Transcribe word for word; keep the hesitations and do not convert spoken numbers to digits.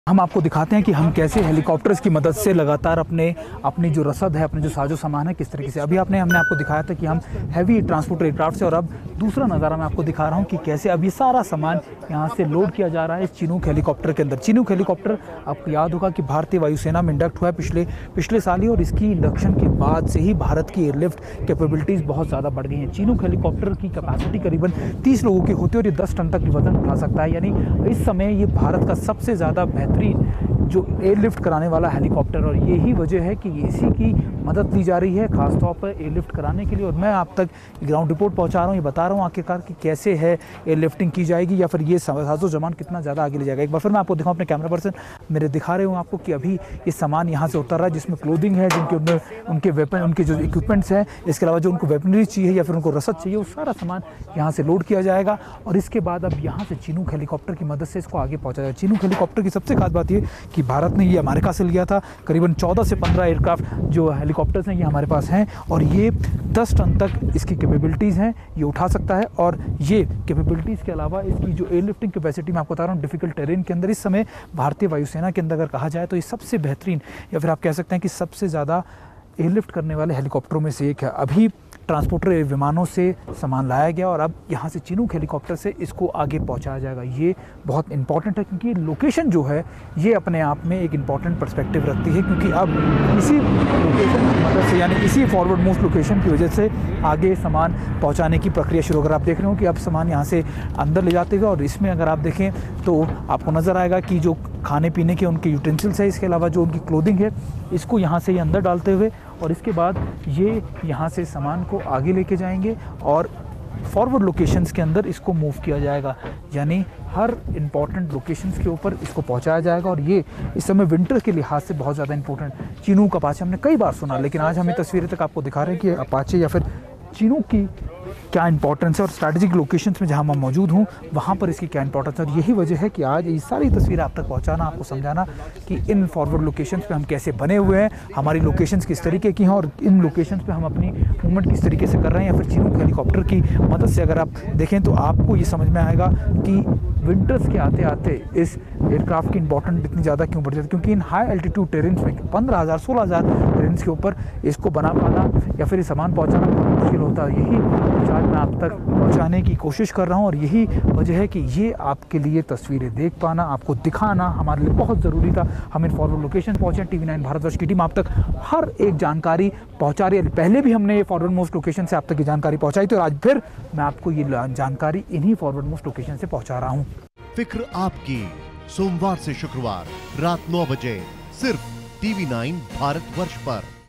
हम आपको दिखाते हैं कि हम कैसे हेलीकॉप्टर्स की मदद से लगातार अपने अपनी जो रसद है, अपने जो साजो सामान है, किस तरीके से अभी आपने हमने आपको दिखाया था कि हम हैवी ट्रांसपोर्ट एयरक्राफ्ट से, और अब दूसरा नज़ारा मैं आपको दिखा रहा हूं कि कैसे अब ये सारा सामान यहां से लोड किया जा रहा है इस चिनूक हेलीकॉप्टर के अंदर। चिनूक हेलीकॉप्टर आपको याद होगा कि भारतीय वायुसेना में इंडक्ट हुआ है पिछले पिछले साल ही, और इसकी इंडक्शन के बाद से ही भारत की एयरलिफ्ट कैपेबिलिटीज़ बहुत ज़्यादा बढ़ गई हैं। चिनूक हेलीकॉप्टर की कैपेसिटी करीबन तीस लोगों की होती है और ये दस टन तक वजन उठा सकता है। यानी इस समय ये भारत का सबसे ज़्यादा बेहतरीन जो एयरलिफ्ट कराने वाला हेलीकॉप्टर, और यही वजह है कि इसी की मदद ली जा रही है खासतौर पर एयरलिफ्ट कराने के लिए। और मैं आप तक ग्राउंड रिपोर्ट पहुंचा रहा हूं, ये बता रहा हूं आखिरकार कि कैसे है एयरलिफ्टिंग की जाएगी, या फिर ये साजो सामान कितना ज़्यादा आगे ले जाएगा। एक बार फिर मैं आपको दिखाऊं, अपने कैमरा पर्सन मेरे दिखा रहे हूँ आपको कि अभी ये सामान यहाँ से उतर रहा है, जिसमें क्लोथिंग है, जिनके उनमें उनके वेपन उनके जो इक्विपमेंट्स हैं, इसके अलावा जो उनको वेपनरी चाहिए या फिर उनको रसद चाहिए, वो सारा सामान यहाँ से लोड किया जाएगा। और इसके बाद अब यहाँ से चिनूक हेलीकॉप्टर की मदद से इसको आगे पहुँचा जाएगा। चिनूक हेलीकॉप्टर की सबसे खास बात ये कि भारत ने ये अमेरिका से लिया था। करीबन चौदह से पंद्रह एयरक्राफ्ट जो हेलीकॉप्टर्स हैं ये हमारे पास हैं, और ये दस टन तक इसकी कैपेबिलिटीज़ हैं, ये उठा सकता है। और ये कैपेबिलिटीज़ के अलावा इसकी जो एयरलिफ्टिंग कैपेसिटी मैं आपको बता रहा हूँ, डिफिकल्ट टेरेन के अंदर इस समय भारतीय वायुसेना के अंदर अगर कहा जाए तो ये सबसे बेहतरीन, या फिर आप कह सकते हैं कि सबसे ज़्यादा एयरलिफ्ट करने वाले हेलीकॉप्टरों में से एक है। अभी ट्रांसपोर्टर विमानों से सामान लाया गया और अब यहाँ से चिनूक हेलीकॉप्टर से इसको आगे पहुँचाया जाएगा। ये बहुत इंपॉर्टेंट है क्योंकि लोकेशन जो है ये अपने आप में एक इंपॉर्टेंट पर्सपेक्टिव रखती है, क्योंकि अब इसी लोकेशन की मदद से, यानी इसी फॉरवर्ड मोस्ट लोकेशन की वजह से आगे सामान पहुँचाने की प्रक्रिया शुरू। अगर आप देख रहे हो कि अब सामान यहाँ से अंदर ले जाते हुए, और इसमें अगर आप देखें तो आपको नज़र आएगा कि जो खाने पीने के उनके यूटेंसिल्स है, इसके अलावा जो उनकी क्लोथिंग है, इसको यहाँ से ये अंदर डालते हुए, और इसके बाद ये यहाँ से सामान को आगे लेके जाएंगे और फॉरवर्ड लोकेशंस के अंदर इसको मूव किया जाएगा। यानी हर इंपॉर्टेंट लोकेशंस के ऊपर इसको पहुंचाया जाएगा। और ये इस समय विंटर के लिहाज से बहुत ज़्यादा इंपॉर्टेंट, चिनूक अपाचे हमने कई बार सुना, लेकिन आज हमें तस्वीरें तक आपको दिखा रहे हैं कि अपाचे या फिर चिनूक की क्या इंपॉर्टेंस है, और स्ट्रैटेजिक लोकेशंस में जहां मैं मौजूद हूं वहां पर इसकी क्या इंपॉर्टेंस है। और यही वजह है कि आज ये सारी तस्वीरें आप तक पहुंचाना, आपको समझाना कि इन फॉरवर्ड लोकेशंस पे हम कैसे बने हुए हैं, हमारी लोकेशंस किस तरीके की हैं, और इन लोकेशंस पे हम अपनी मूवमेंट किस तरीके से कर रहे हैं। या फिर चिनूक हेलीकॉप्टर की मदद से अगर आप देखें तो आपको ये समझ में आएगा कि विंटर्स के आते आते इस एयरक्राफ्ट की इंपॉर्टेंट इतनी ज़्यादा क्यों बढ़ जाती है, क्योंकि इन हाई एल्टीट्यूड टेरेन्स में पंद्रह हज़ार सोलह हज़ार टेरेन्स के ऊपर इसको बना पाना या फिर सामान पहुंचाना बहुत मुश्किल होता है। यही आज मैं आप तक पहुंचाने की कोशिश कर रहा हूं, और यही वजह है कि ये आपके लिए तस्वीरें देख पाना, आपको दिखाना हमारे लिए बहुत ज़रूरी था। हम इन फॉरवर्ड लोकेशन पहुँचे। टीवी नाइन भारतवर्ष की टीम आप तक हर एक जानकारी पहुँचा रही है। पहले भी हमने ये फॉरवर्ड मोस्ट लोकेशन से आप तक ये जानकारी पहुँचाई थी, और आज फिर मैं आपको ये जानकारी इन्हीं फॉरवर्ड मोस्ट लोकेशन से पहुँचा रहा हूँ। फिक्र आपकी, सोमवार से शुक्रवार रात नौ बजे सिर्फ टीवी नाइन भारतवर्ष पर।